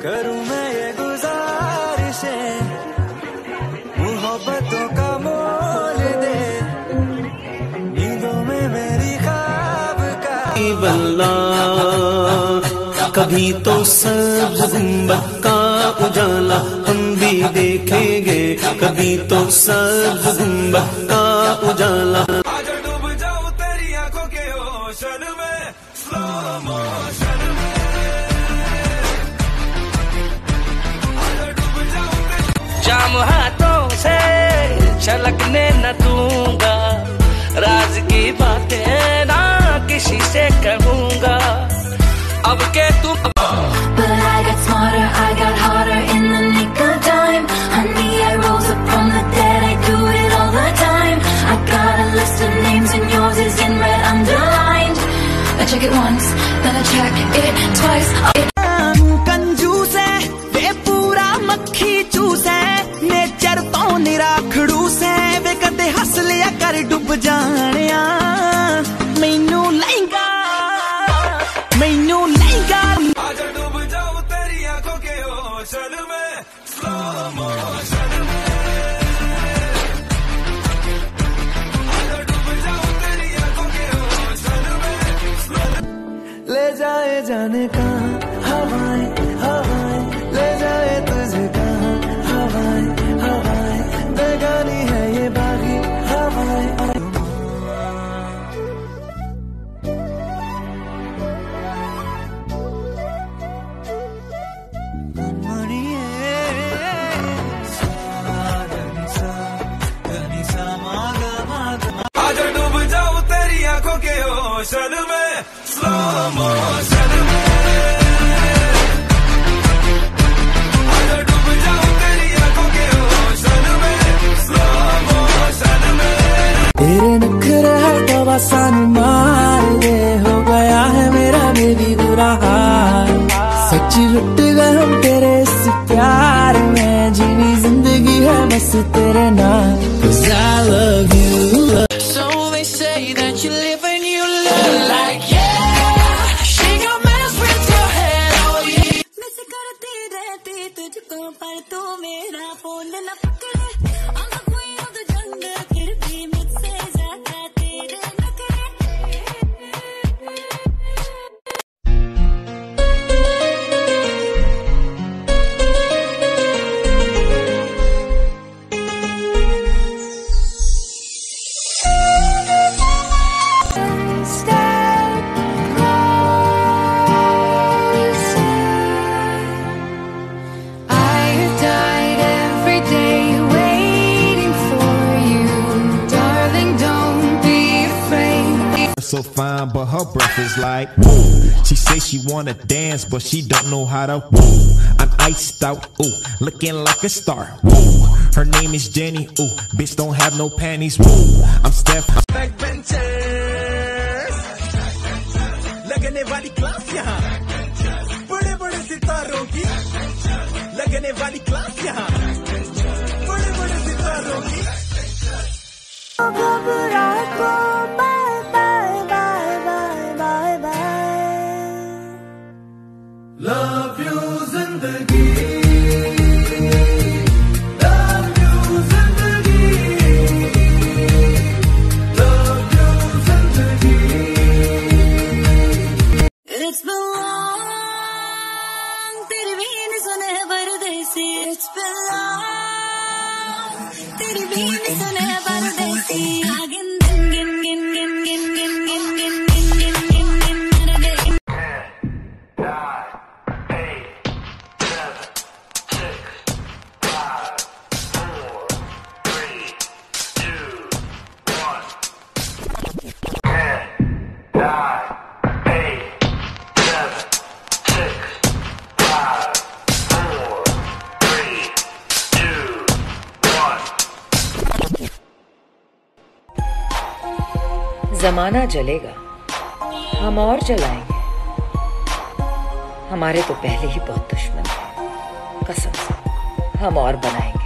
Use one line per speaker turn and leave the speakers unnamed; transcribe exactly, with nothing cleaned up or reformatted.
करूं मैं ये गुजारिशें, मोहब्बतों का मोल दे, नींदों में मेरी ख्वाब का
बल्ला। कभी तो सब्ज गुंबद का उजाला हम भी देखेंगे, कभी तो सब्ज गुंबद का उजाला।
आज डूब जाऊं तेरी आंखों के ओशन में, स्लो मोशन में। आज डूब जाऊं
जाम हाथों से छलकने न दूंगा, राज की बातें ना किसी से कहूँगा। अब के तू
But I got smarter, I got harder in the nick of time. Honey, I rose up from the dead, I do it all the time. I got a list of names and yours is in red underlined. I check it once, then I check it twice.
कंजूस है वे पूरा मक्खी चूस है, nature तो निराखड़ूस है वे कदे हस लिया कर डुब जानिया। मैनू लहंगा मैनू लहंगा
आज डूब जाऊं तेरी आंखों के ओशन में, स्लो मोशन में। आज डूब जाऊं तेरी आंखों के ओशन में, ले जाए जाने का हवाएं हवाएं, ले जाए तुझे कहाँ हवाएं हवाएं, बेगानी है ये बागी हवाएं। आज डूब जाऊं तेरी आंखों के ओशन में, स्लो मोशन में। आज डूब जाऊं तेरी आंखों के ओशन में, स्लो मोशन में। तेरे नखरे तो बसन मार दे, हो गया है मेरा बेबी बुरा हाल। सच्ची लुट गए हम तेरे इस प्यार में, जीनी जिंदगी है बस तेरे नाम। 'Cause I love you.
So they say that you live and you love like yeah. Shake your mess with your head, oh yeah.
Miss करती रहती तुझको पर तू मेरा फोन न पकड़े। I'm the queen of the jungle, फिर भी मुझसे ज्यादा तेरे नखरे।
So fine, but her breath is like woo. She say she wanna dance, but she don't know how to woo. I'm iced out, ooh, looking like a star. Woo. Her name is Jenny, ooh, bitch don't have no panties. Woo. I'm Steph.
Backbenchers, लगने वाली class यहाँ, बड़े बड़े सितारों की लगने वाली class यहाँ, बड़े बड़े सितारों की। Love you जिंदगी, love you जिंदगी, love you जिंदगी।
It's been long, तेरी भी नहीं सुने परदेसी। It's been long, तेरी भी नहीं सुने परदेसी। आगिन गिन गिन गिन गिन गिन गिन गिन गिन गिन गिन गिन गिन मर गई।
जमाना जलेगा, हम और जलाएंगे। हमारे तो पहले ही बहुत दुश्मन थे, कसम से हम और बनाएंगे।